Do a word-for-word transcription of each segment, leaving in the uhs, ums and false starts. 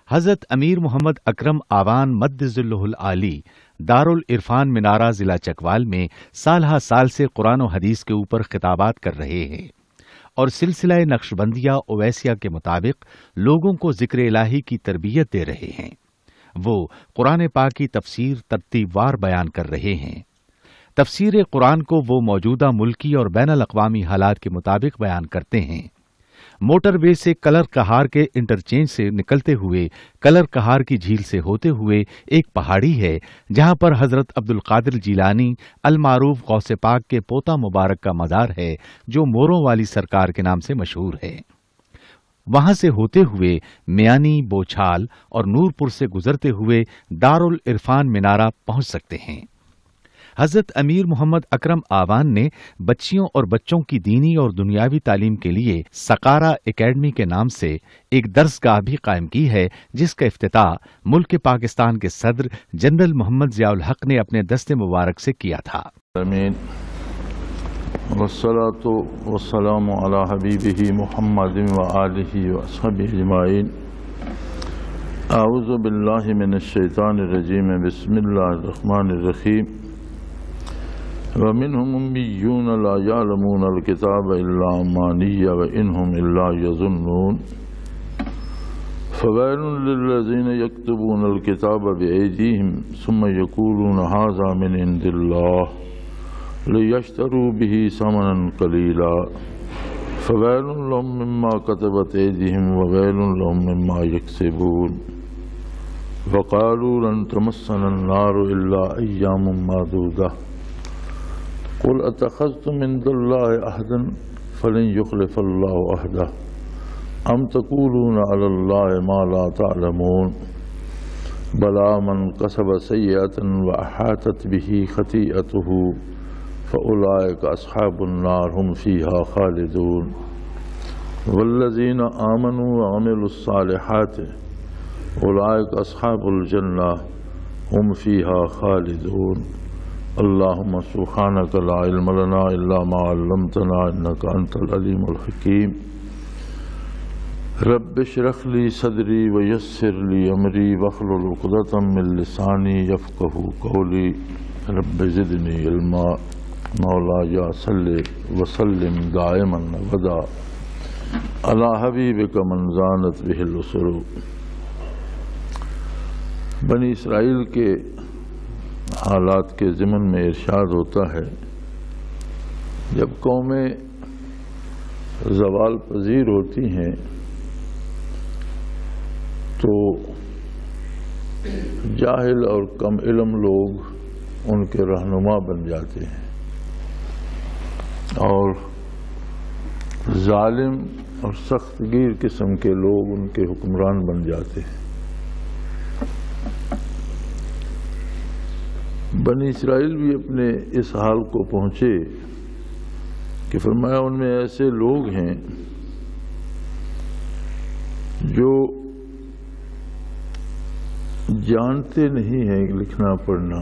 حضرت امیر محمد اکرم آوان مد ظلہ العالی دارالعرفان منارہ ضلع چکوال میں سال ہا سال سے قرآن و حدیث کے اوپر خطابات کر رہے ہیں اور سلسلہ نقشبندیہ اویسیہ کے مطابق لوگوں کو ذکر الہی کی تربیت دے رہے ہیں۔ وہ قرآن پاک کی تفسیر ترتیب وار بیان کر رہے ہیں۔ تفسیر قرآن کو وہ موجودہ ملکی اور بین الاقوامی حالات کے مطابق بیان کرتے ہیں۔ موٹر وے سے کلر کہار کے انٹرچینج سے نکلتے ہوئے کلر کہار کی جھیل سے ہوتے ہوئے ایک پہاڑی ہے جہاں پر حضرت عبد القادر جیلانی المعروف غوث پاک کے پوتا مبارک کا مزار ہے جو موروں والی سرکار کے نام سے مشہور ہے۔ وہاں سے ہوتے ہوئے میانی، بوچھال اور نورپور سے گزرتے ہوئے دارالعرفان منارہ پہنچ سکتے ہیں۔ حضرت امیر محمد اکرم آوان نے بچیوں اور بچوں کی دینی اور دنیاوی تعلیم کے لیے سقارہ اکیڈمی کے نام سے ایک درسگاہ بھی قائم کی ہے جس کا افتتاح ملک پاکستان کے صدر جنرل محمد ضیاء الحق نے اپنے دست مبارک سے کیا تھا۔ آمین والصلاة والسلام علی حبیبہ محمد وآلہ وصحبہ اجمعین۔ اعوذ باللہ من الشیطان الرجیم، بسم اللہ الرحمن الرحیم۔ وَمِنْهُمْ أُمِّيُّونَ لَا يَعْلَمُونَ الْكِتَابَ إِلَّا أَمَانِيَّ وَإِنْهُمْ إِلَّا يَظُنُّونَ فَوَيْلٌ لِلَّذِينَ يَكْتُبُونَ الْكِتَابَ بِأَيْدِيهِمْ ثُمَّ يَقُولُونَ هَذَا مِنْ عِنْدِ اللَّهِ لِيَشْتَرُوا بِهِ ثَمَنًا قَلِيلًا فَوَيْلٌ لَهُم مِّمَّا كَتَبَتْ أَيْدِيهِمْ وَوَيْلٌ لَهُم مِّمَّا يَكْسِبُونَ وَقَالُوا لَن تَمَسَّنَا النَّارُ إِلَّا أَيَّامًا مَّعْدُودَةً قل اتخذتم عند الله عهدا فلن يخلف الله عهده ام تقولون على الله ما لا تعلمون بلى من كسب سيئة وأحاطت به خطيئته فأولئك أصحاب النار هم فيها خالدون والذين آمنوا وعملوا الصالحات أولئك أصحاب الجنة هم فيها خالدون۔ اللہم سبحانک لا علم لنا الا ما علمتنا انک انت العلیم الحکیم۔ رب اشرح لی صدری ویسر لی امری واحلل عقدۃ من لسانی یفقہوا قولی رب زدنی علما۔ مولایا صلی وسلم دائما ابدا علی حبیبک من زانت بہ الاسر۔ بنی اسرائیل کے حالات کے ضمن میں ارشاد ہوتا ہے جب قومیں زوال پذیر ہوتی ہیں تو جاہل اور کم علم لوگ ان کے رہنما بن جاتے ہیں اور ظالم اور سخت گیر قسم کے لوگ ان کے حکمران بن جاتے ہیں۔ بنی اسرائیل بھی اپنے اس حال کو پہنچے کہ فرمایا ان میں ایسے لوگ ہیں جو جانتے نہیں ہیں لکھنا پڑھنا،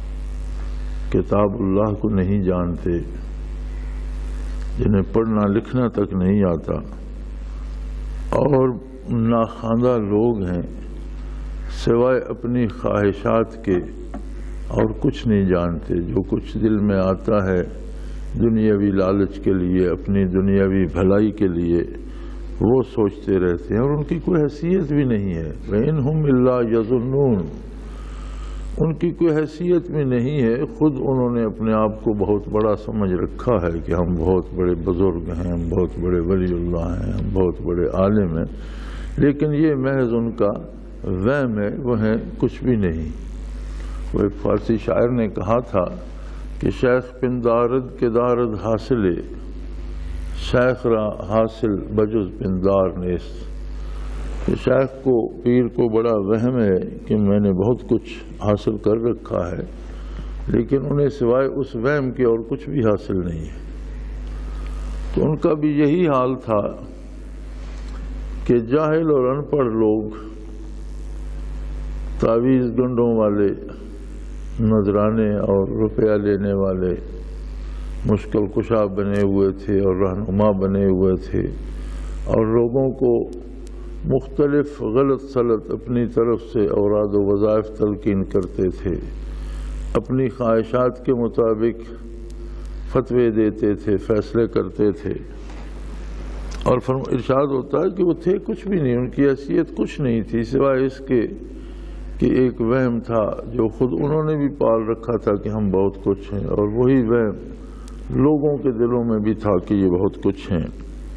کتاب اللہ کو نہیں جانتے، جنہیں پڑھنا لکھنا تک نہیں آتا، اور ناخواندہ لوگ ہیں سوائے اپنی خواہشات کے اور کچھ نہیں جانتے۔ جو کچھ دل میں آتا ہے دنیاوی لالچ کے لیے، اپنی دنیاوی بھلائی کے لیے وہ سوچتے رہتے ہیں اور ان کی کوئی حیثیت بھی نہیں ہے۔ وَإِنْهُمْ إِلَّا يَظُنُّونَ، ان کی کوئی حیثیت بھی نہیں ہے، خود انہوں نے اپنے آپ کو بہت بڑا سمجھ رکھا ہے کہ ہم بہت بڑے بزرگ ہیں، ہم بہت بڑے ولی اللہ ہیں، ہم بہت بڑے عالم ہیں، لیکن یہ محض ان کا وہم ہے، وہ ہیں کچھ بھی نہیں۔ وہ ایک فارسی شاعر نے کہا تھا کہ شیخ پندارد کے دارد حاصلے شیخ را حاصل بجز پندار نیست۔ کہ شیخ کو، پیر کو بڑا وہم ہے کہ میں نے بہت کچھ حاصل کر رکھا ہے، لیکن انہیں سوائے اس وہم کے اور کچھ بھی حاصل نہیں ہے۔ تو ان کا بھی یہی حال تھا کہ جاہل اور ان پڑھ لوگ تعویذ گنڈوں والے، نذرانے اور روپیہ لینے والے مشکل کشا بنے ہوئے تھے اور رہنما بنے ہوئے تھے اور لوگوں کو مختلف غلط سلط اپنی طرف سے اوراد و وظائف تلقین کرتے تھے، اپنی خواہشات کے مطابق فتوے دیتے تھے، فیصلے کرتے تھے، اور ارشاد ہوتا ہے کہ وہ تھے کچھ بھی نہیں، ان کی حیثیت کچھ نہیں تھی سوائے اس کے کہ ایک وہم تھا جو خود انہوں نے بھی پال رکھا تھا کہ ہم بہت کچھ ہیں، اور وہی وہم لوگوں کے دلوں میں بھی تھا کہ یہ بہت کچھ ہیں۔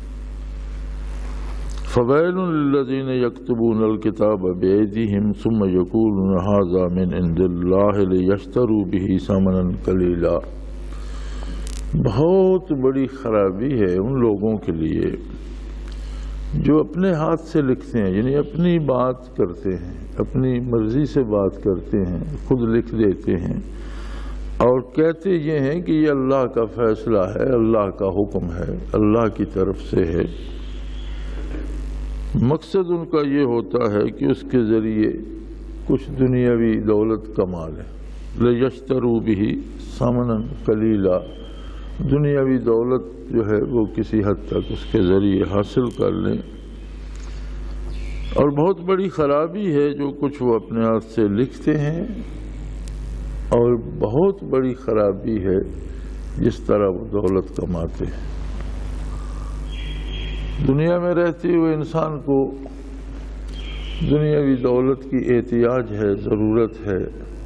فویل للذین یکتبون الکتاب بایدیہم ثم یقولون ھذا من عند اللہ لیشتروا بہ ثمنا قلیلا، بہت بڑی خرابی ہے ان لوگوں کے لیے جو اپنے ہاتھ سے لکھتے ہیں، یعنی اپنی بات کرتے ہیں، اپنی مرضی سے بات کرتے ہیں، خود لکھ دیتے ہیں اور کہتے یہ ہیں کہ یہ اللہ کا فیصلہ ہے، اللہ کا حکم ہے، اللہ کی طرف سے ہے۔ مقصد ان کا یہ ہوتا ہے کہ اس کے ذریعے کچھ دنیاوی دولت کما لیں، لیشتروا بہ ثمنا قلیلا، دنیاوی دولت جو ہے وہ کسی حد تک اس کے ذریعے حاصل کر لیں، اور بہت بڑی خرابی ہے جو کچھ وہ اپنے ہاتھ سے لکھتے ہیں، اور بہت بڑی خرابی ہے جس طرح وہ دولت کماتے ہیں۔ دنیا میں رہتے ہوئے انسان کو دنیاوی دولت کی احتیاج ہے، ضرورت ہے،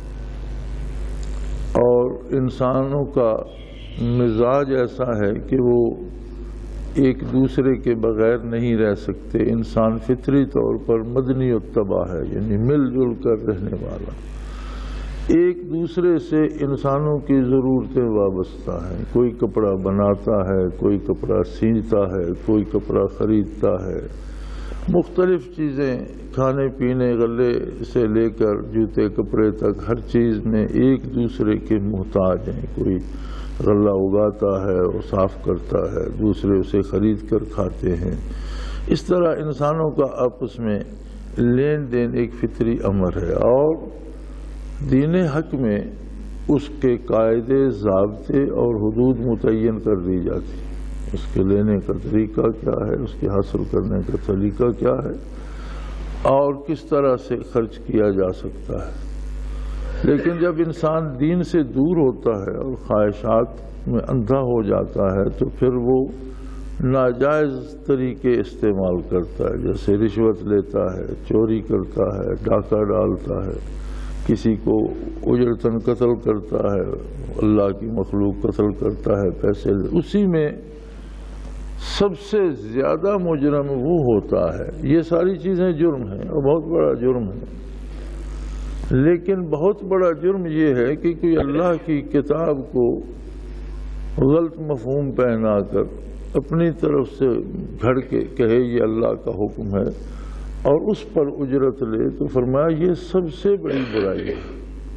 اور انسانوں کا مزاج ایسا ہے کہ وہ ایک دوسرے کے بغیر نہیں رہ سکتے، انسان فطری طور پر مدنی الطبع ہے، یعنی مل جل کر رہنے والا، ایک دوسرے سے انسانوں کی ضرورتیں وابستہ ہیں، کوئی کپڑا بناتا ہے، کوئی کپڑا سینتا ہے، کوئی کپڑا خریدتا ہے، مختلف چیزیں کھانے پینے غلے سے لے کر جوتے کپڑے تک ہر چیز میں ایک دوسرے کے محتاج ہیں، کوئی غلہ اگاتا ہے اور صاف کرتا ہے، دوسرے اسے خرید کر کھاتے ہیں۔ اس طرح انسانوں کا آپس میں لین دین ایک فطری امر ہے، اور دین حق میں اس کے قاعدے، ضابطے اور حدود متعین کر دی جاتی، اس کے لینے کا طریقہ کیا ہے، اس کے حاصل کرنے کا طریقہ کیا ہے، اور کس طرح سے خرچ کیا جا سکتا ہے۔ لیکن جب انسان دین سے دور ہوتا ہے اور خواہشات میں اندھا ہو جاتا ہے تو پھر وہ ناجائز طریقے استعمال کرتا ہے، جیسے رشوت لیتا ہے، چوری کرتا ہے، ڈاکہ ڈالتا ہے، کسی کو اجرتاً قتل کرتا ہے، اللہ کی مخلوق قتل کرتا ہے پیسے، اسی میں سب سے زیادہ مجرم وہ ہوتا ہے۔ یہ ساری چیزیں جرم ہیں اور بہت بڑا جرم ہے، لیکن بہت بڑا جرم یہ ہے کہ کوئی اللہ کی کتاب کو غلط مفہوم پہنا کر اپنی طرف سے گھڑ کے کہے یہ اللہ کا حکم ہے اور اس پر اجرت لے، تو فرمایا یہ سب سے بڑی برائی ہے۔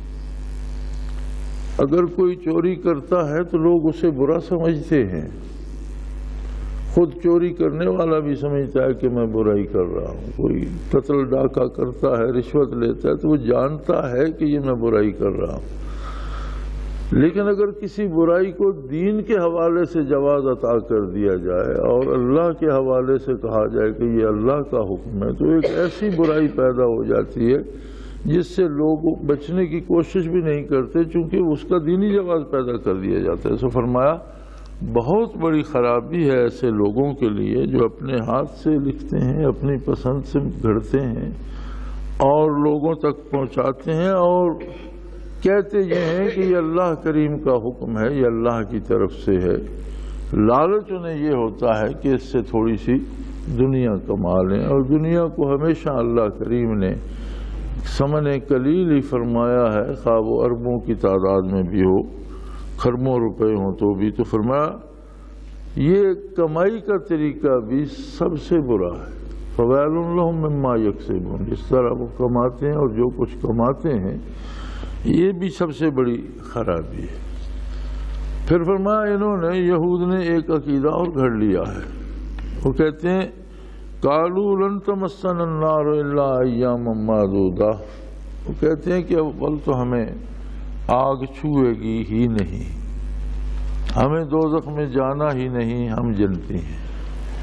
اگر کوئی چوری کرتا ہے تو لوگ اسے برا سمجھتے ہیں، خود چوری کرنے والا بھی سمجھتا ہے کہ میں برائی کر رہا ہوں، کوئی قتل ڈاکہ کرتا ہے، رشوت لیتا ہے تو وہ جانتا ہے کہ یہ میں برائی کر رہا ہوں۔ لیکن اگر کسی برائی کو دین کے حوالے سے جواز عطا کر دیا جائے اور اللہ کے حوالے سے کہا جائے کہ یہ اللہ کا حکم ہے، تو ایک ایسی برائی پیدا ہو جاتی ہے جس سے لوگ بچنے کی کوشش بھی نہیں کرتے، چونکہ اس کا دینی جواز پیدا کر دیا جاتا ہے۔ سو فرمایا بہت بڑی خرابی ہے ایسے لوگوں کے لیے جو اپنے ہاتھ سے لکھتے ہیں، اپنی پسند سے گھڑتے ہیں اور لوگوں تک پہنچاتے ہیں اور کہتے یہ ہیں کہ یہ اللہ کریم کا حکم ہے، یہ اللہ کی طرف سے ہے۔ لالچ انہیں یہ ہوتا ہے کہ اس سے تھوڑی سی دنیا کما لیں، اور دنیا کو ہمیشہ اللہ کریم نے ثمن قلیل ہی فرمایا ہے، خواہ وہ اربوں کی تعداد میں بھی ہو، کھربوں روپے ہوں تو بھی۔ تو فرمایا یہ کمائی کا طریقہ بھی سب سے برا ہے۔ فویل لہم مما یکسبون، جس طرح وہ کماتے ہیں اور جو کچھ کماتے ہیں یہ بھی سب سے بڑی خرابی ہے۔ پھر فرمایا انہوں نے، یہود نے ایک عقیدہ اور گھڑ لیا ہے، وہ کہتے ہیں قالوا لن تمسنا النار الا ایاما معدودہ، وہ کہتے ہیں کہ اول تو ہمیں آگ چھوئے گی ہی نہیں، ہمیں دوزخ میں جانا ہی نہیں، ہم جنتی ہیں،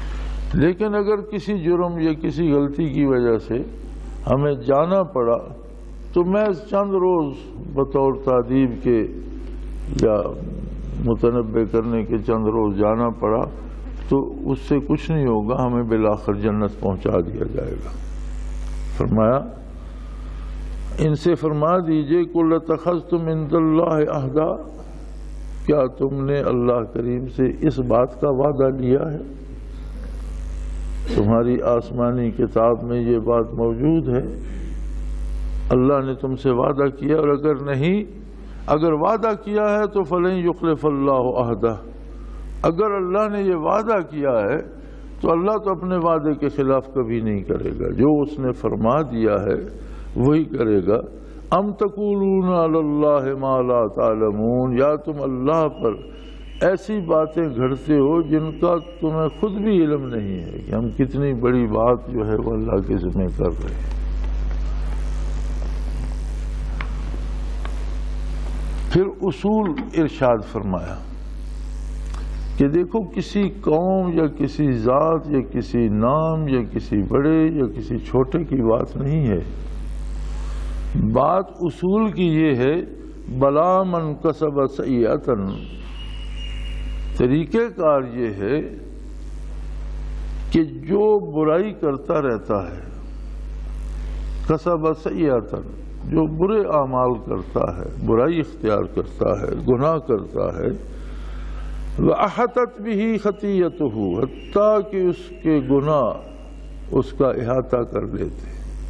لیکن اگر کسی جرم یا کسی غلطی کی وجہ سے ہمیں جانا پڑا تو محض چند روز بطور تعدیب کے یا متنبع کرنے کے چند روز جانا پڑا تو اس سے کچھ نہیں ہوگا، ہمیں بالآخر جنت پہنچا دیا جائے گا۔ فرمایا ان سے فرما دیجئے قُلْ اتَّخَذْتُمْ عِندَ اللَّهِ عَهْدًا، کیا تم نے اللہ کریم سے اس بات کا وعدہ لیا ہے؟ تمہاری آسمانی کتاب میں یہ بات موجود ہے، اللہ نے تم سے وعدہ کیا، اور اگر نہیں، اگر وعدہ کیا ہے تو فَلَن يُخْلِفَ اللَّهُ عَهْدَهُ، اگر اللہ نے یہ وعدہ کیا ہے تو اللہ تو اپنے وعدے کے خلاف کبھی نہیں کرے گا، جو اس نے فرما دیا ہے وہی کرے گا۔ ام تقولون علی اللہ ما لا تعلمون، یا تم اللہ پر ایسی باتیں گھڑتے ہو جن کا تمہیں خود بھی علم نہیں ہے کہ ہم کتنی بڑی بات جو ہے وہ اللہ کے ذمہ کر رہے ہیں۔ پھر اصول ارشاد فرمایا کہ دیکھو کسی قوم یا کسی ذات یا کسی نام یا کسی بڑے یا کسی چھوٹے کی بات نہیں ہے، بات اصول کی یہ ہے بلا من کسب سیئۃ، طریقہ کار یہ ہے کہ جو برائی کرتا رہتا ہے، کسب سیئۃ، جو برے اعمال کرتا ہے، برائی اختیار کرتا ہے، گناہ کرتا ہے، وَأَحَطَتْ بِهِ خَطِيئَتُهُ، حتیٰ کہ اس کے گناہ اس کا احاطہ کر لیتے۔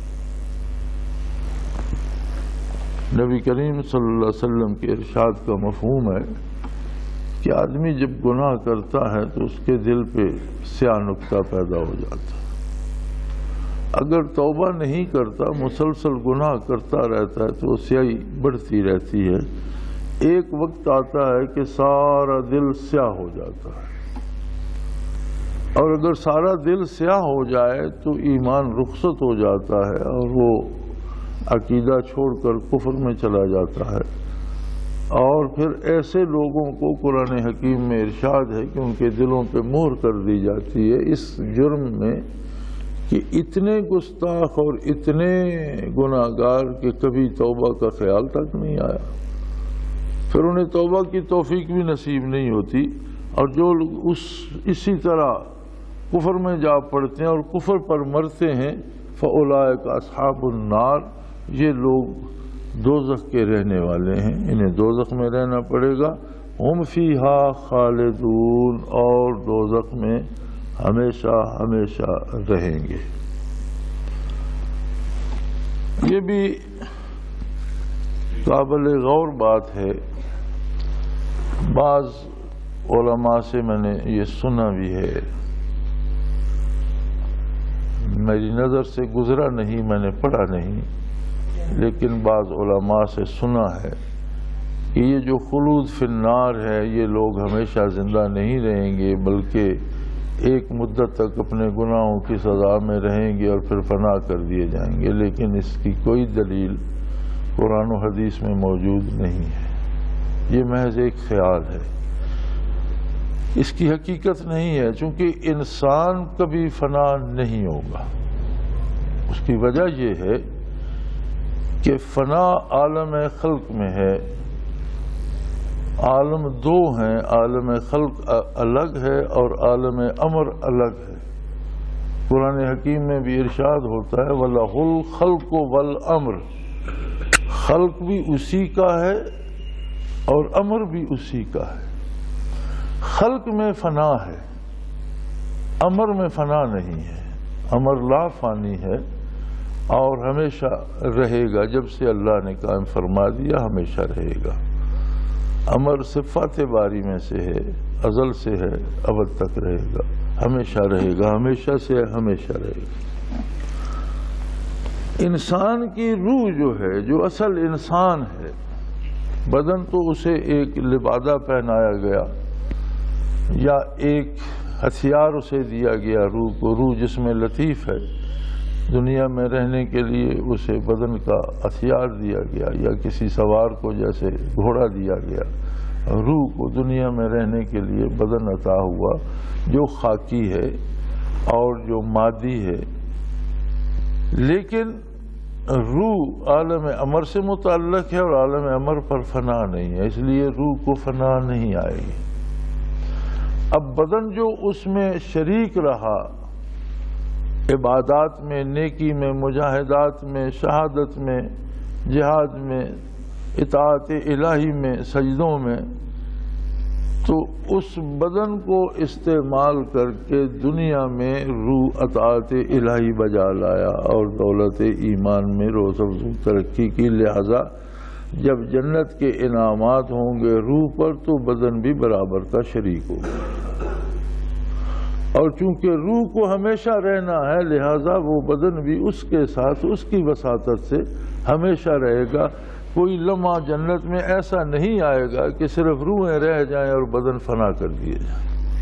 نبی کریم صلی اللہ علیہ وسلم کے ارشاد کا مفہوم ہے کہ آدمی جب گناہ کرتا ہے تو اس کے دل پہ سیاہ نقطہ پیدا ہو جاتا ہے، اگر توبہ نہیں کرتا، مسلسل گناہ کرتا رہتا ہے تو وہ سیاہی بڑھتی رہتی ہے، ایک وقت آتا ہے کہ سارا دل سیاہ ہو جاتا ہے، اور اگر سارا دل سیاہ ہو جائے تو ایمان رخصت ہو جاتا ہے اور وہ عقیدہ چھوڑ کر کفر میں چلا جاتا ہے۔ اور پھر ایسے لوگوں کو قرآن حکیم میں ارشاد ہے کہ ان کے دلوں پہ مہر کر دی جاتی ہے اس جرم میں کہ اتنے گستاخ اور اتنے گناہ گار کہ کبھی توبہ کا خیال تک نہیں آیا، پھر انہیں توبہ کی توفیق بھی نصیب نہیں ہوتی، اور جو لوگ اس اسی طرح کفر میں جا پڑتے ہیں اور کفر پر مرتے ہیں، فَأُولَٰئِکَ أَصْحَابُ النَّارِ، یہ لوگ دوزخ کے رہنے والے ہیں، انہیں دوزخ میں رہنا پڑے گا، ہم فیہا خالدون، اور دوزخ میں ہمیشہ ہمیشہ رہیں گے۔ یہ بھی قابل غور بات ہے، بعض علماء سے میں نے یہ سنا بھی ہے، میری نظر سے گزرا نہیں، میں نے پڑھا نہیں، لیکن بعض علماء سے سنا ہے کہ یہ جو خلود فی النار ہے، یہ لوگ ہمیشہ زندہ نہیں رہیں گے بلکہ ایک مدت تک اپنے گناہوں کی سزا میں رہیں گے اور پھر فنا کر دیے جائیں گے، لیکن اس کی کوئی دلیل قرآن و حدیث میں موجود نہیں ہے، یہ محض ایک خیال ہے، اس کی حقیقت نہیں ہے، چونکہ انسان کبھی فنا نہیں ہوگا۔ اس کی وجہ یہ ہے کہ فنا عالم خلق میں ہے، عالم دو ہیں، عالم خلق الگ ہے اور عالم امر الگ ہے۔ قرآن حکیم میں بھی ارشاد ہوتا ہے وَلَهُ الْخَلْقُ وَالْأَمْرُ، خلق بھی اسی کا ہے اور امر بھی اسی کا ہے۔ خلق میں فنا ہے، امر میں فنا نہیں ہے، امر لا فانی ہے اور ہمیشہ رہے گا، جب سے اللہ نے قائم فرما دیا ہمیشہ رہے گا۔ امر صفات باری میں سے ہے، ازل سے ہے، ابد تک رہے گا، ہمیشہ رہے گا، ہمیشہ سے ہمیشہ رہے گا۔ انسان کی روح جو ہے، جو اصل انسان ہے، بدن تو اسے ایک لبادہ پہنایا گیا یا ایک ہتھیار اسے دیا گیا، روح کو، روح جسم لطیف ہے، دنیا میں رہنے کے لیے اسے بدن کا ہتھیار دیا گیا، یا کسی سوار کو جیسے گھوڑا دیا گیا، روح کو دنیا میں رہنے کے لیے بدن عطا ہوا جو خاکی ہے، اور جو مادی ہے، لیکن روح عالم امر سے متعلق ہے اور عالم امر پر فنا نہیں ہے، اس لیے روح کو فنا نہیں آئے گی۔ اب بدن جو اس میں شریک رہا، عبادات میں، نیکی میں، مجاہدات میں، شہادت میں، جہاد میں، اطاعت الہی میں، سجدوں میں، تو اس بدن کو استعمال کر کے دنیا میں روح اطاعت الہی بجا لایا اور دولت ایمان میں روز افزوں ترقی کی۔ لہذا جب جنت کے انعامات ہوں گے روح پر تو بدن بھی برابر کا شریک ہوگا، اور چونکہ روح کو ہمیشہ رہنا ہے لہذا وہ بدن بھی اس کے ساتھ اس کی وساطت سے ہمیشہ رہے گا۔ کوئی لمحہ جنت میں ایسا نہیں آئے گا کہ صرف روحیں رہ جائیں اور بدن فنا کر دیے جائیں۔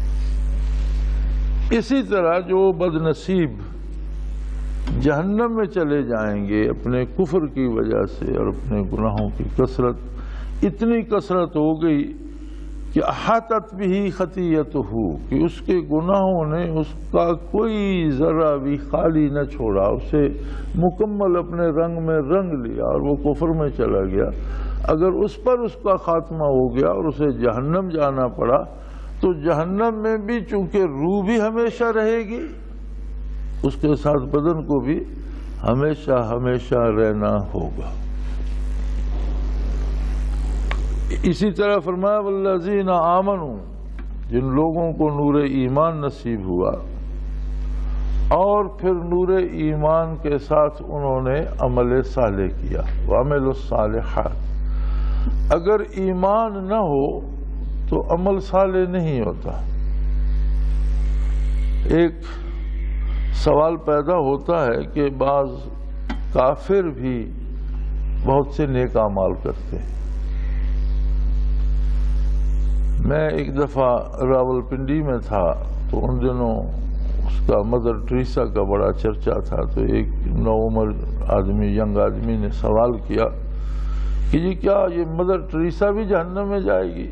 اسی طرح جو بد نصیب جہنم میں چلے جائیں گے اپنے کفر کی وجہ سے اور اپنے گناہوں کی کثرت، اتنی کثرت ہو گئی کہ احاطت بھی خطیئتہ، کہ اس کے گناہوں نے اس کا کوئی ذرہ بھی خالی نہ چھوڑا، اسے مکمل اپنے رنگ میں رنگ لیا اور وہ کفر میں چلا گیا۔ اگر اس پر اس کا خاتمہ ہو گیا اور اسے جہنم جانا پڑا تو جہنم میں بھی چونکہ روح بھی ہمیشہ رہے گی، اس کے ساتھ بدن کو بھی ہمیشہ ہمیشہ رہنا ہوگا۔ اسی طرح فرمایا والذین آمنوا، جن لوگوں کو نور ایمان نصیب ہوا اور پھر نور ایمان کے ساتھ انہوں نے عمل صالح کیا، وعملوا الصالحات۔ اگر ایمان نہ ہو تو عمل صالح نہیں ہوتا۔ ایک سوال پیدا ہوتا ہے کہ بعض کافر بھی بہت سے نیک اعمال کرتے ہیں۔ میں ایک دفعہ راولپنڈی میں تھا تو ان دنوں اس کا مدر ٹریسا کا بڑا چرچا تھا، تو ایک نوعمر آدمی ینگ آدمی نے سوال کیا کہ جی کیا یہ مدر ٹریسا بھی جہنم میں جائے گی؟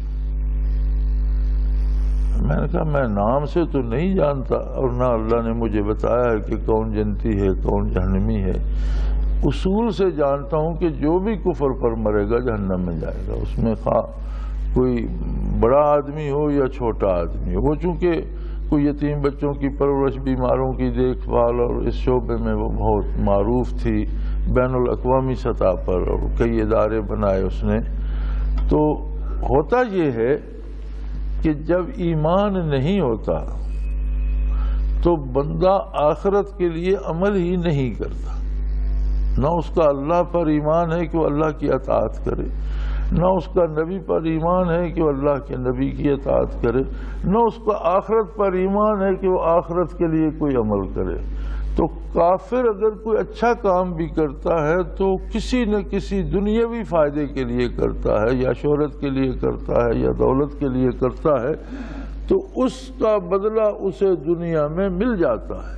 میں نے کہا میں نام سے تو نہیں جانتا اور نہ اللہ نے مجھے بتایا ہے کہ کون جنتی ہے کون جہنمی ہے، اصول سے جانتا ہوں کہ جو بھی کفر پر مرے گا جہنم میں جائے گا، اس میں خواہ کوئی بڑا آدمی ہو یا چھوٹا آدمی ہو۔ وہ چونکہ کوئی یتیم بچوں کی پرورش، بیماروں کی دیکھ بھال اور اس شعبے میں وہ بہت معروف تھی بین الاقوامی سطح پر، اور کئی ادارے بنائے اس نے۔ تو ہوتا یہ ہے کہ جب ایمان نہیں ہوتا تو بندہ آخرت کے لیے عمل ہی نہیں کرتا، نہ اس کا اللہ پر ایمان ہے کہ وہ اللہ کی اطاعت کرے، نہ اس کا نبی پر ایمان ہے کہ وہ اللہ کے نبی کی اطاعت کرے، نہ اس کا آخرت پر ایمان ہے کہ وہ آخرت کے لیے کوئی عمل کرے۔ تو کافر اگر کوئی اچھا کام بھی کرتا ہے تو کسی نہ کسی دنیاوی فائدے کے لیے کرتا ہے، یا شہرت کے لیے کرتا ہے، یا دولت کے لیے کرتا ہے، تو اس کا بدلہ اسے دنیا میں مل جاتا ہے۔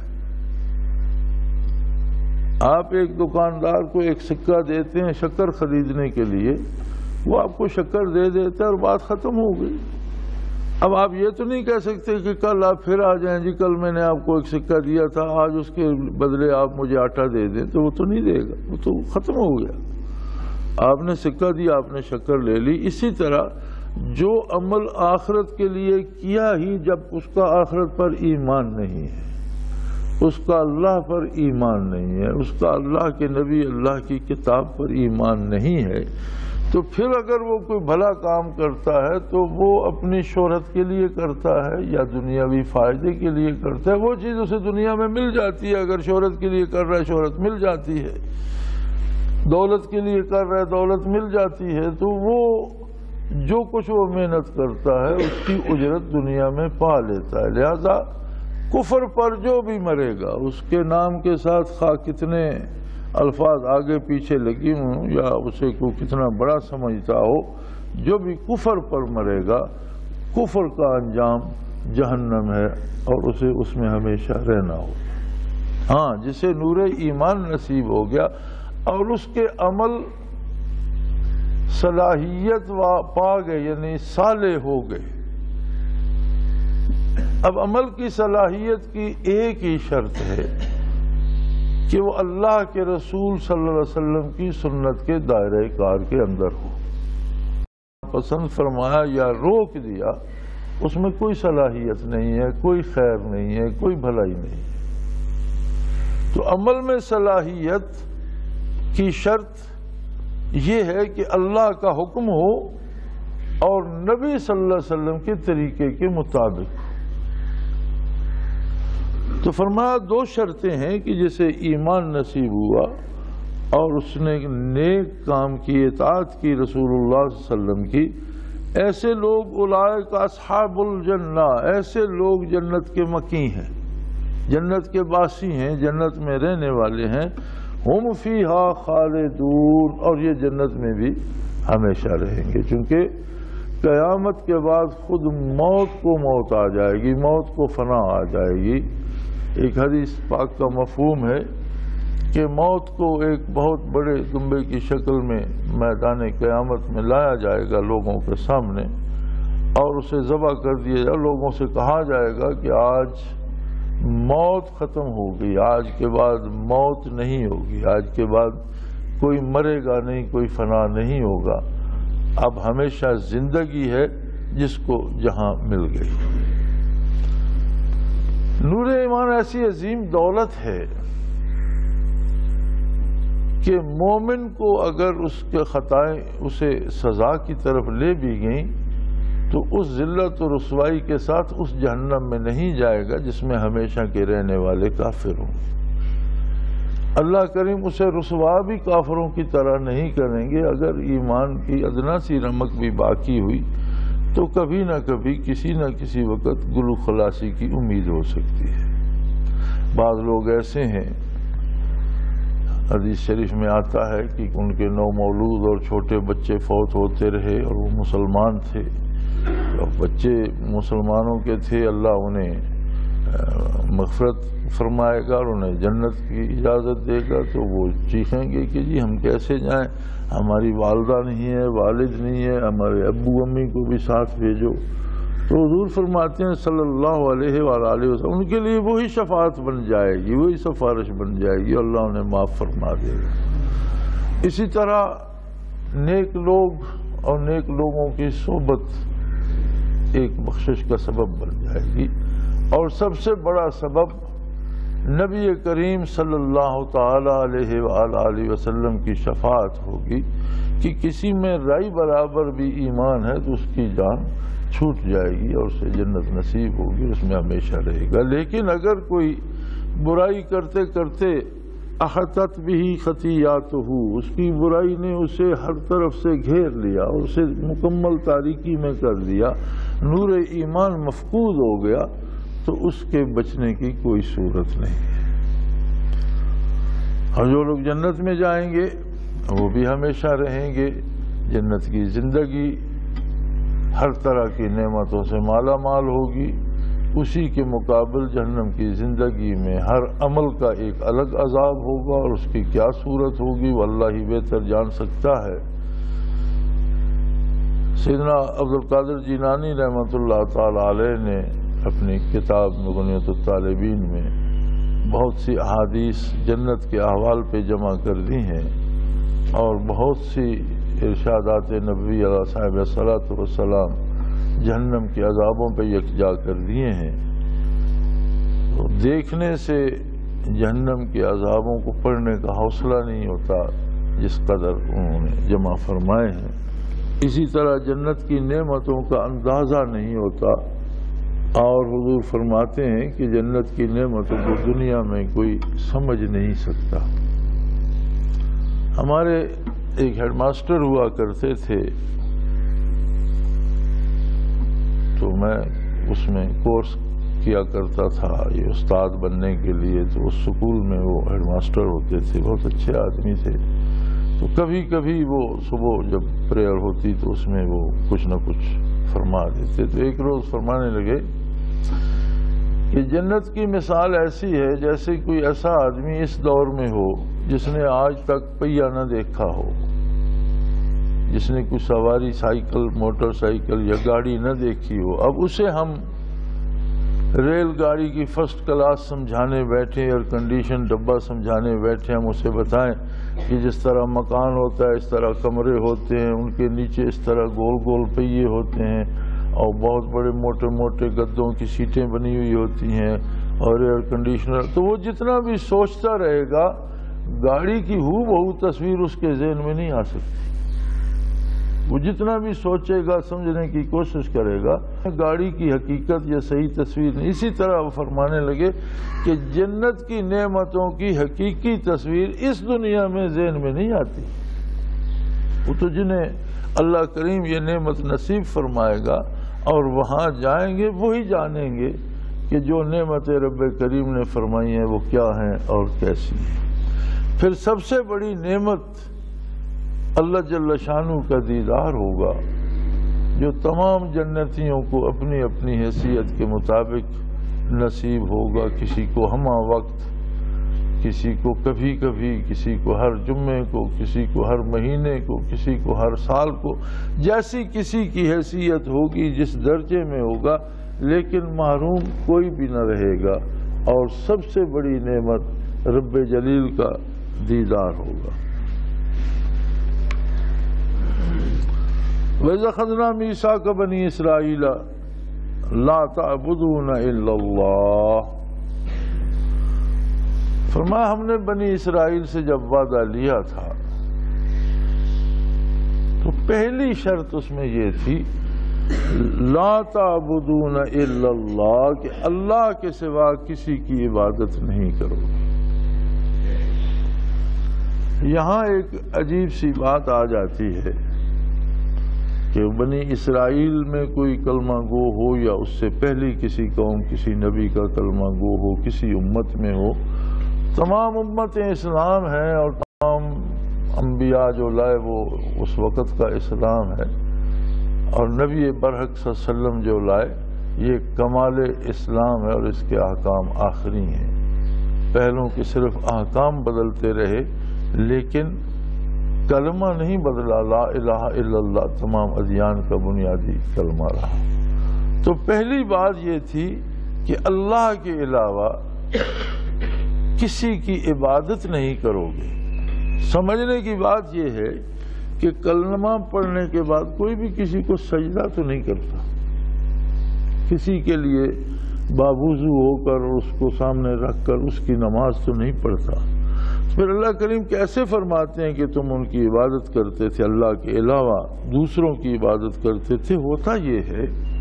آپ ایک دکاندار کو ایک سکہ دیتے ہیں شکر خریدنے کے لیے، وہ آپ کو شکر دے دیتا ہے اور بات ختم ہو گئی۔ اب آپ یہ تو نہیں کہہ سکتے کہ کل آپ پھر آ جائیں، جی کل میں نے آپ کو ایک سکہ دیا تھا آج اس کے بدلے آپ مجھے آٹا دے دیں، تو وہ تو نہیں دے گا، وہ تو ختم ہو گیا۔ آپ نے سکہ دیا، آپ نے شکر لے لی۔ اسی طرح جو عمل آخرت کے لیے کیا ہی جب اس کا آخرت پر ایمان نہیں ہے، اس کا اللہ پر ایمان نہیں ہے، اس کا اللہ کے نبی اللہ کی کتاب پر ایمان نہیں ہے، تو پھر اگر وہ کوئی بھلا کام کرتا ہے تو وہ اپنی شہرت کے لیے کرتا ہے یا دنیاوی فائدے کے لیے کرتا ہے۔ وہ چیز اسے دنیا میں مل جاتی ہے، اگر شہرت کے لیے کر رہا ہے شہرت مل جاتی ہے، دولت کے لیے کر رہا ہے دولت مل جاتی ہے، تو وہ جو کچھ وہ محنت کرتا ہے اس کی اجرت دنیا میں پا لیتا ہے۔ لہذا کفر پر جو بھی مرے گا اس کے نام کے ساتھ خواہ کتنے الفاظ آگے پیچھے لگی ہوں یا اسے کو کتنا بڑا سمجھتا ہو، جو بھی کفر پر مرے گا کفر کا انجام جہنم ہے اور اسے اس میں ہمیشہ رہنا ہو۔ ہاں جسے نور ایمان نصیب ہو گیا اور اس کے عمل صلاحیت پا گئے، یعنی صالح ہو گئے، اب عمل کی صلاحیت کی ایک ہی شرط ہے کہ وہ اللہ کے رسول صلی اللہ علیہ وسلم کی سنت کے دائرہ کار کے اندر ہو. پسند فرمایا یا روک دیا اس میں کوئی صلاحیت نہیں ہے، کوئی خیر نہیں ہے، کوئی بھلائی نہیں ہے. تو عمل میں صلاحیت کی شرط یہ ہے کہ اللہ کا حکم ہو اور نبی صلی اللہ علیہ وسلم کے طریقے کے مطابق. تو فرمایا دو شرطیں ہیں کہ جسے ایمان نصیب ہوا اور اس نے نیک کام کی، اطاعت کی رسول اللہ صلی اللہ علیہ وسلم کی، ایسے لوگ اولئک اصحاب الجنہ، ایسے لوگ جنت کے مکی ہیں، جنت کے باسی ہیں، جنت میں رہنے والے ہیں. ہم فیہا خالدون، اور یہ جنت میں بھی ہمیشہ رہیں گے. چونکہ قیامت کے بعد خود موت کو موت آ جائے گی، موت کو فنا آ جائے گی. ایک حدیث پاک کا مفہوم ہے کہ موت کو ایک بہت بڑے دمبے کی شکل میں میدان قیامت میں لایا جائے گا لوگوں کے سامنے، اور اسے ذبح کر دیا جائے. لوگوں سے کہا جائے گا کہ آج موت ختم ہوگی، آج کے بعد موت نہیں ہوگی، آج کے بعد کوئی مرے گا نہیں، کوئی فنا نہیں ہوگا، اب ہمیشہ زندگی ہے جس کو جہاں مل گئی. نور ایمان ایسی عظیم دولت ہے کہ مومن کو اگر اس کے خطائیں اسے سزا کی طرف لے بھی گئیں تو اس ذلت و رسوائی کے ساتھ اس جہنم میں نہیں جائے گا جس میں ہمیشہ کے رہنے والے کافر ہوں. اللہ کریم اسے رسوا بھی کافروں کی طرح نہیں کریں گے. اگر ایمان کی ادنا سی رمق بھی باقی ہوئی تو کبھی نہ کبھی کسی نہ کسی وقت گلو خلاصی کی امید ہو سکتی ہے. بعض لوگ ایسے ہیں، حدیث شریف میں آتا ہے کہ ان کے نو مولود اور چھوٹے بچے فوت ہوتے رہے اور وہ مسلمان تھے. بچے مسلمانوں کے تھے، اللہ انہیں مغفرت فرمائے گا اور انہیں جنت کی اجازت دے گا. تو وہ چیخیں گے کہ جی ہم کیسے جائیں، ہماری والدہ نہیں ہے، والد نہیں ہے، ہمارے ابو امی کو بھی ساتھ بھیجو. تو حضور فرماتے ہیں صلی اللہ علیہ وآلہ وسلم ان کے لیے وہی شفاعت بن جائے گی، وہی سفارش بن جائے گی، اللہ انہیں معاف فرما دے گا. اسی طرح نیک لوگ اور نیک لوگوں کی صحبت ایک بخشش کا سبب بن جائے گی. اور سب سے بڑا سبب نبی کریم صلی اللہ تعالی علیہ وآلہ وسلم کی شفاعت ہوگی کہ کسی میں رائی برابر بھی ایمان ہے تو اس کی جان چھوٹ جائے گی اور اسے جنت نصیب ہوگی، اس میں ہمیشہ رہے گا. لیکن اگر کوئی برائی کرتے کرتے احاطت بھی خطیئاتہ، اس کی برائی نے اسے ہر طرف سے گھیر لیا اور اسے مکمل تاریکی میں کر دیا، نور ایمان مفقود ہو گیا، تو اس کے بچنے کی کوئی صورت نہیں ہے. اور جو لوگ جنت میں جائیں گے وہ بھی ہمیشہ رہیں گے. جنت کی زندگی ہر طرح کی نعمتوں سے مالا مال ہوگی. اسی کے مقابل جہنم کی زندگی میں ہر عمل کا ایک الگ عذاب ہوگا اور اس کی کیا صورت ہوگی واللہ ہی بہتر جان سکتا ہے. سیدنا عبدالقادر جیلانی رحمۃ اللہ تعالی علیہ نے اپنی کتاب مغنیۃ الطالبین میں بہت سی احادیث جنت کے احوال پہ جمع کر دی ہیں اور بہت سی ارشادات نبوی علیہ صاحب صلاۃ والسلام جہنم کے عذابوں پہ یکجا کر دیے ہیں. تو دیکھنے سے جہنم کے عذابوں کو پڑھنے کا حوصلہ نہیں ہوتا جس قدر انہوں نے جمع فرمائے ہیں. اسی طرح جنت کی نعمتوں کا اندازہ نہیں ہوتا اور حضور فرماتے ہیں کہ جنت کی نعمتوں کو دنیا میں کوئی سمجھ نہیں سکتا. ہمارے ایک ہیڈ ماسٹر ہوا کرتے تھے تو میں اس میں کورس کیا کرتا تھا یہ استاد بننے کے لیے. تو اس سکول میں وہ ہیڈ ماسٹر ہوتے تھے، بہت اچھے آدمی تھے. تو کبھی کبھی وہ صبح جب پریئر ہوتی تو اس میں وہ کچھ نہ کچھ فرما دیتے. تو ایک روز فرمانے لگے کہ جنت کی مثال ایسی ہے جیسے کوئی ایسا آدمی اس دور میں ہو جس نے آج تک پہیہ نہ دیکھا ہو، جس نے کوئی سواری سائیکل موٹر سائیکل یا گاڑی نہ دیکھی ہو. اب اسے ہم ریل گاڑی کی فرسٹ کلاس سمجھانے بیٹھے، ایئر کنڈیشن ڈبہ سمجھانے بیٹھے، ہم اسے بتائیں کہ جس طرح مکان ہوتا ہے اس طرح کمرے ہوتے ہیں، ان کے نیچے اس طرح گول گول پہیے ہوتے ہیں اور بہت بڑے موٹے موٹے گدوں کی سیٹیں بنی ہوئی ہوتی ہیں اور ایئر کنڈیشنر، تو وہ جتنا بھی سوچتا رہے گا گاڑی کی ہو بہو تصویر اس کے ذہن میں نہیں آ سکتی۔ وہ جتنا بھی سوچے گا، سمجھنے کی کوشش کرے گا، گاڑی کی حقیقت یا صحیح تصویر نہیں۔ اسی طرح وہ فرمانے لگے کہ جنت کی نعمتوں کی حقیقی تصویر اس دنیا میں ذہن میں نہیں آتی۔ وہ تو جنہیں اللہ کریم یہ نعمت نصیب فرمائے گا اور وہاں جائیں گے وہی جانیں گے کہ جو نعمت رب کریم نے فرمائی ہیں وہ کیا ہیں اور کیسی ہیں۔ پھر سب سے بڑی نعمت اللہ جل شانہ کا دیدار ہوگا، جو تمام جنتیوں کو اپنی اپنی حیثیت کے مطابق نصیب ہوگا، کسی کو ہمہ وقت، کسی کو کبھی کبھی، کسی کو ہر جمعے کو، کسی کو ہر مہینے کو، کسی کو ہر سال کو، جیسی کسی کی حیثیت ہوگی، جس درجے میں ہوگا، لیکن محروم کوئی بھی نہ رہے گا۔ اور سب سے بڑی نعمت رب جلیل کا دیدار ہوگا۔ وَإِذْ أَخَذْنَا مِيثَاقَ بَنِي إِسْرَائِيلَ لَا تَعْبُدُونَ إِلَّا اللَّهَ، فرمایا ہم نے بنی اسرائیل سے جب وعدہ لیا تھا تو پہلی شرط اس میں یہ تھی لا تعبدون الا اللہ، کہ اللہ کے سوا کسی کی عبادت نہیں کرو۔ یہاں ایک عجیب سی بات آ جاتی ہے کہ بنی اسرائیل میں کوئی کلمہ گو ہو یا اس سے پہلی کسی قوم، کسی نبی کا کلمہ گو ہو، کسی امت میں ہو، تمام امتیں اسلام ہیں اور تمام انبیاء جو لائے وہ اس وقت کا اسلام ہے، اور نبی برحق صلی اللہ علیہ وسلم جو لائے یہ کمال اسلام ہے اور اس کے احکام آخری ہیں۔ پہلوں کے صرف احکام بدلتے رہے لیکن کلمہ نہیں بدلا، لا الہ الا اللہ تمام ادیان کا بنیادی کلمہ رہا۔ تو پہلی بات یہ تھی کہ اللہ کے علاوہ کسی کی عبادت نہیں کرو گے۔ سمجھنے کی بات یہ ہے کہ کلمہ پڑھنے کے بعد کوئی بھی کسی کو سجدہ تو نہیں کرتا، کسی کے لیے باوضو ہو کر اس کو سامنے رکھ کر اس کی نماز تو نہیں پڑھتا۔ پھر اللہ کریم کیسے فرماتے ہیں کہ تم ان کی عبادت کرتے تھے، اللہ کے علاوہ دوسروں کی عبادت کرتے تھے؟ ہوتا یہ ہے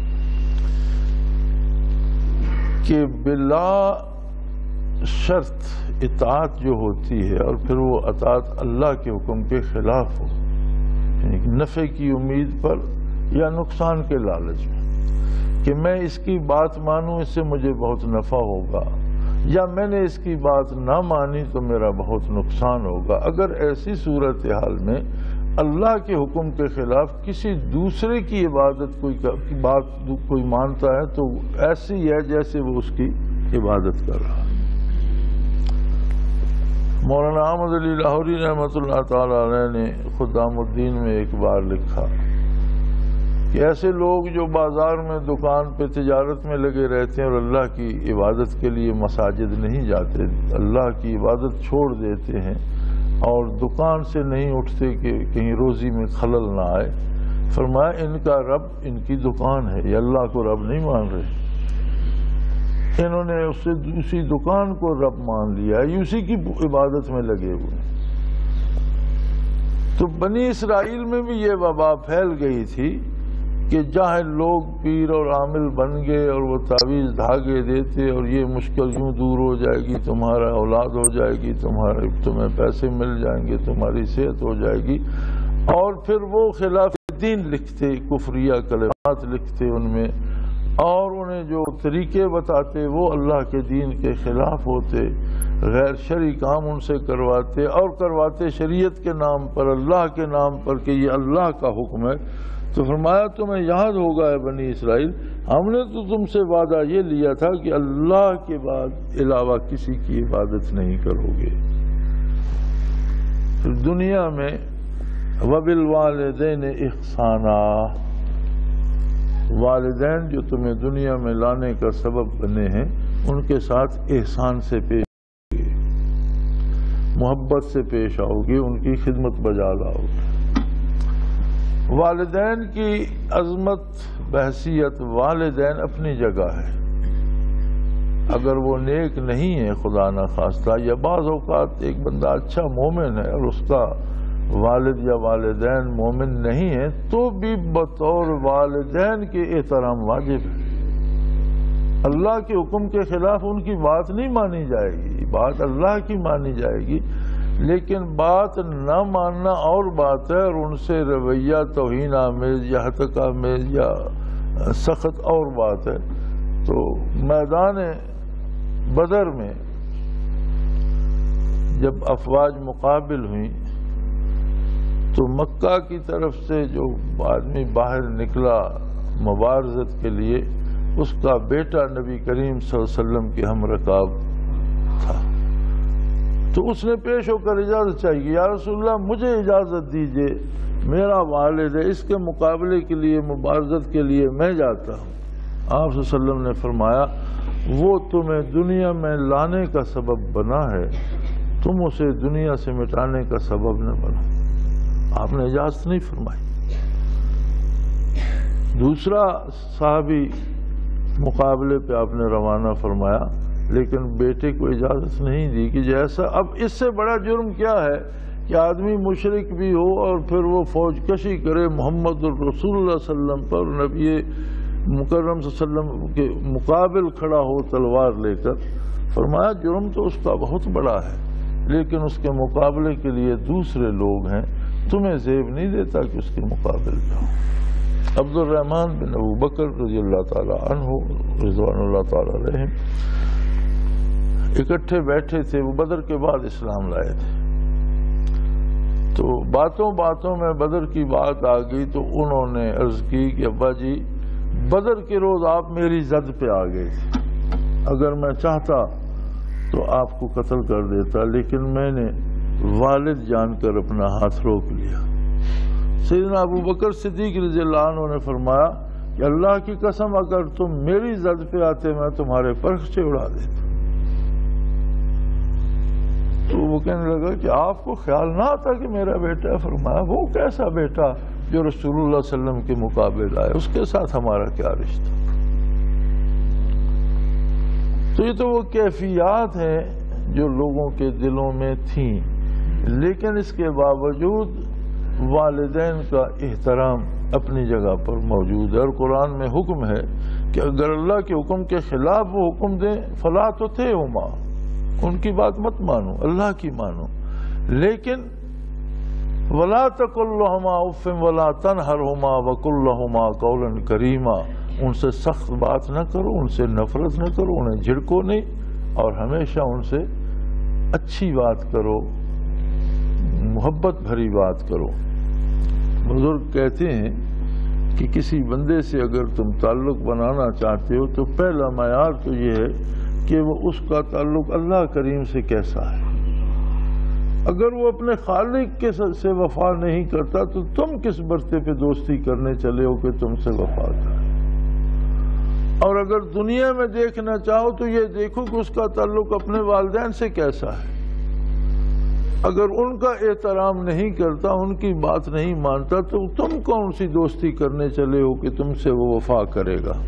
کہ بلا شرط اطاعت جو ہوتی ہے اور پھر وہ اطاعت اللہ کے حکم کے خلاف ہو، یعنی نفع کی امید پر یا نقصان کے لالچ میں، کہ میں اس کی بات مانوں اس سے مجھے بہت نفع ہوگا، یا میں نے اس کی بات نہ مانی تو میرا بہت نقصان ہوگا۔ اگر ایسی صورتحال میں اللہ کے حکم کے خلاف کسی دوسرے کی عبادت کوئی بات کوئی مانتا ہے تو ایسی ہے جیسے وہ اس کی عبادت کر رہا ہے۔ مولانا احمد علی لاہوری رحمۃ اللہ تعالی علیہ نے خدام الدین میں ایک بار لکھا کہ ایسے لوگ جو بازار میں دکان پہ تجارت میں لگے رہتے ہیں اور اللہ کی عبادت کے لیے مساجد نہیں جاتے، اللہ کی عبادت چھوڑ دیتے ہیں اور دکان سے نہیں اٹھتے کہ کہیں روزی میں خلل نہ آئے، فرمایا ان کا رب ان کی دکان ہے، یہ اللہ کو رب نہیں مان رہے، انہوں نے اس سے دوسری دکان کو رب مان لیا ہے، اسی کی عبادت میں لگے ہوئے۔ تو بنی اسرائیل میں بھی یہ وبا پھیل گئی تھی کہ جاہل لوگ پیر اور عامل بن گئے اور وہ تعویذ دھاگے دیتے اور یہ مشکل یوں دور ہو جائے گی، تمہارا اولاد ہو جائے گی، تمہارے تمہیں پیسے مل جائیں گے، تمہاری صحت ہو جائے گی، اور پھر وہ خلاف دین لکھتے، کفریہ کلمات لکھتے ان میں، اور انہیں جو طریقے بتاتے وہ اللہ کے دین کے خلاف ہوتے، غیر شرعی کام ان سے کرواتے اور کرواتے شریعت کے نام پر، اللہ کے نام پر کہ یہ اللہ کا حکم ہے۔ تو فرمایا تمہیں یاد ہوگا اے بنی اسرائیل، ہم نے تو تم سے وعدہ یہ لیا تھا کہ اللہ کے بعد علاوہ کسی کی عبادت نہیں کرو گے۔ پھر دنیا میں وَبِالْوَالِدَيْنِ إِحْسَانًا، والدین جو تمہیں دنیا میں لانے کا سبب بنے ہیں ان کے ساتھ احسان سے پیش آؤ گے، محبت سے پیش آؤ گے، ان کی خدمت بجا لاؤ گے۔ والدین کی عظمت بحیثیت والدین اپنی جگہ ہے، اگر وہ نیک نہیں ہے خدا نخواستہ، یا بعض اوقات ایک بندہ اچھا مومن ہے اور اس کا والد یا والدین مومن نہیں ہے تو بھی بطور والدین کے احترام واجب ہے۔ اللہ کے حکم کے خلاف ان کی بات نہیں مانی جائے گی، بات اللہ کی مانی جائے گی، لیکن بات نہ ماننا اور بات ہے، اور ان سے رویہ توہین آمیز یا ہتک آمیز یا سخت اور بات ہے۔ تو میدان بدر میں جب افواج مقابل ہوئیں تو مکہ کی طرف سے جو آدمی باہر نکلا مبارزت کے لیے، اس کا بیٹا نبی کریم صلی اللہ علیہ وسلم کے ہم رکاب تھا، تو اس نے پیش ہو کر اجازت چاہیے، یا رسول اللہ مجھے اجازت دیجئے، میرا والد ہے، اس کے مقابلے کے لیے مبارزت کے لیے میں جاتا ہوں۔ آپ صلی اللہ علیہ وسلم نے فرمایا وہ تمہیں دنیا میں لانے کا سبب بنا ہے، تم اسے دنیا سے مٹانے کا سبب نہ بنو۔ آپ نے اجازت نہیں فرمائی۔ دوسرا صحابی مقابلے پہ آپ نے روانہ فرمایا، لیکن بیٹے کو اجازت نہیں دی کہ جیسا، اب اس سے بڑا جرم کیا ہے کہ آدمی مشرک بھی ہو اور پھر وہ فوج کشی کرے محمد الرسول اللہ صلی اللہ علیہ وسلم پر، نبی مکرم صلی اللہ علیہ وسلم کے مقابل کھڑا ہو تلوار لے کر۔ فرمایا جرم تو اس کا بہت بڑا ہے، لیکن اس کے مقابلے کے لیے دوسرے لوگ ہیں، تمہیں زیب نہیں دیتا کہ اس کے مقابل جاؤ۔ عبد الرحمن بن ابو بکر رضی اللہ تعالی عنہ رضوان اللہ تعالی علیہ اکٹھے بیٹھے تھے، وہ بدر کے بعد اسلام لائے تھے، تو باتوں باتوں میں بدر کی بات آ گئی تو انہوں نے عرض کی کہ ابا جی بدر کے روز آپ میری زد پہ آ گئے تھے، اگر میں چاہتا تو آپ کو قتل کر دیتا، لیکن میں نے والد جان کر اپنا ہاتھ روک لیا۔ سیدنا ابو بکر صدیق رضی اللہ عنہ نے فرمایا کہ اللہ کی قسم اگر تم میری زد پہ آتے میں تمہارے پرخچے اڑا دیتا۔ تو وہ کہنے لگا کہ آپ کو خیال نہ آتا کہ میرا بیٹا ہے؟ فرمایا وہ کیسا بیٹا جو رسول اللہ صلی اللہ علیہ وسلم کے مقابل آئے، اس کے ساتھ ہمارا کیا رشتہ؟ تو یہ تو وہ کیفیات ہیں جو لوگوں کے دلوں میں تھیں، لیکن اس کے باوجود والدین کا احترام اپنی جگہ پر موجود ہے، اور قرآن میں حکم ہے کہ اگر اللہ کے حکم کے خلاف وہ حکم دیں فلا تطعہما، ان کی بات مت مانو، اللہ کی مانو، لیکن ولا تقل لهما اف ولا تنهرهما وقل لهما قولا کریما، ان سے سخت بات نہ کرو، ان سے نفرت نہ کرو، انہیں جھڑکو نہیں، اور ہمیشہ ان سے اچھی بات کرو، محبت بھری بات کرو۔ بزرگ کہتے ہیں کہ کسی بندے سے اگر تم تعلق بنانا چاہتے ہو تو پہلا معیار تو یہ ہے کہ وہ اس کا تعلق اللہ کریم سے کیسا ہے۔ اگر وہ اپنے خالق کے سے وفا نہیں کرتا تو تم کس برتے پہ دوستی کرنے چلے ہو کہ تم سے وفا کرے؟ اور اگر دنیا میں دیکھنا چاہو تو یہ دیکھو کہ اس کا تعلق اپنے والدین سے کیسا ہے۔ اگر ان کا احترام نہیں کرتا، ان کی بات نہیں مانتا، تو تم کون سی دوستی کرنے چلے ہو کہ تم سے وہ وفا کرے گا؟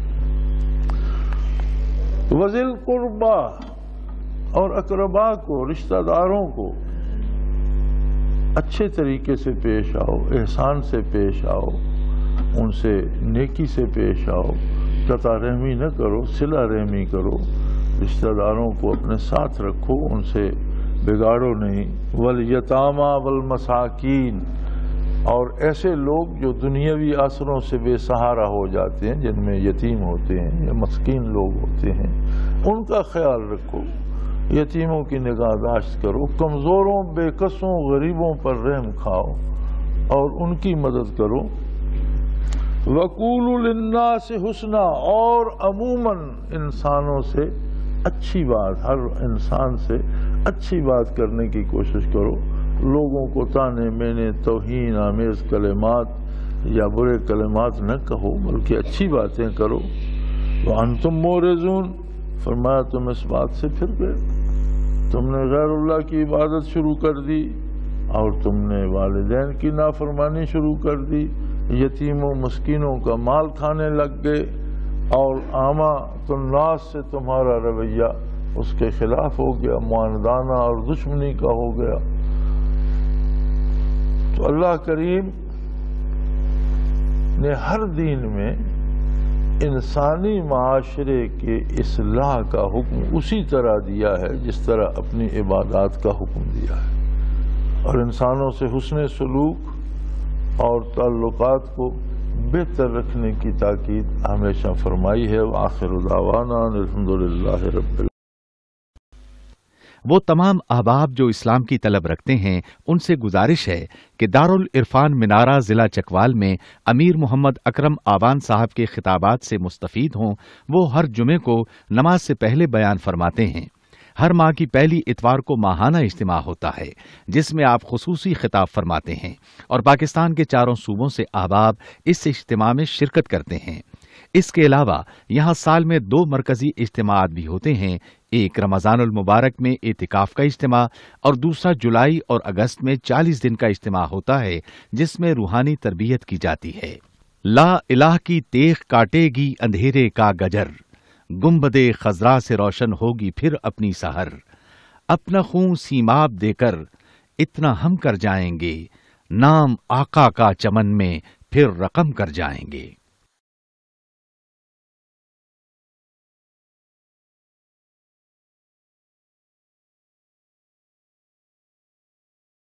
وذی القربا، اور اقربا کو، رشتہ داروں کو اچھے طریقے سے پیش آؤ، احسان سے پیش آؤ، ان سے نیکی سے پیش آؤ، قطع رحمی نہ کرو، صلہ رحمی کرو، رشتہ داروں کو اپنے ساتھ رکھو، ان سے بگاڑو نہیں۔ والیتامی والمساکین، اور ایسے لوگ جو دنیاوی آسروں سے بے سہارا ہو جاتے ہیں، جن میں یتیم ہوتے ہیں یا مسکین لوگ ہوتے ہیں، ان کا خیال رکھو، یتیموں کی نگہداشت کرو، کمزوروں، بے کسوں، غریبوں پر رحم کھاؤ اور ان کی مدد کرو۔ وَقُولُوا لِلنَّاسِ حُسْنًا، اور عموماً انسانوں سے اچھی بات، ہر انسان سے اچھی بات کرنے کی کوشش کرو، لوگوں کو تانے مینے، توہین آمیز کلمات یا برے کلمات نہ کہو بلکہ اچھی باتیں کرو. وانتم مورزون، فرمایا تم اس بات سے پھر گئے، تم نے غیر اللہ کی عبادت شروع کر دی اور تم نے والدین کی نافرمانی شروع کر دی، یتیموں مسکینوں کا مال کھانے لگ گئے، اور عامۃ الناس سے تمہارا رویہ اس کے خلاف ہو گیا، معاندانہ اور دشمنی کا ہو گیا. تو اللہ کریم نے ہر دین میں انسانی معاشرے کے اصلاح کا حکم اسی طرح دیا ہے جس طرح اپنی عبادات کا حکم دیا ہے، اور انسانوں سے حسن سلوک اور تعلقات کو بہتر رکھنے کی تاکید ہمیشہ فرمائی ہے. وآخر دعوانا الحمدللہ رب العالمین. وہ تمام احباب جو اسلام کی طلب رکھتے ہیں ان سے گزارش ہے کہ دارالعرفان منارہ ضلع چکوال میں امیر محمد اکرم آوان صاحب کے خطابات سے مستفید ہوں. وہ ہر جمعے کو نماز سے پہلے بیان فرماتے ہیں. ہر ماہ کی پہلی اتوار کو ماہانہ اجتماع ہوتا ہے جس میں آپ خصوصی خطاب فرماتے ہیں اور پاکستان کے چاروں صوبوں سے احباب اس اجتماع میں شرکت کرتے ہیں. اس کے علاوہ یہاں سال میں دو مرکزی اجتماعات بھی ہوتے ہیں، ایک رمضان المبارک میں اعتکاف کا اجتماع اور دوسرا جولائی اور اگست میں چالیس دن کا اجتماع ہوتا ہے جس میں روحانی تربیت کی جاتی ہے. لا الہ کی تیغ کاٹے گی اندھیرے کا گجر، گنبدے خضرا سے روشن ہوگی پھر اپنی سحر، اپنا خون سیماب دے کر اتنا ہم کر جائیں گے، نام آقا کا چمن میں پھر رقم کر جائیں گے.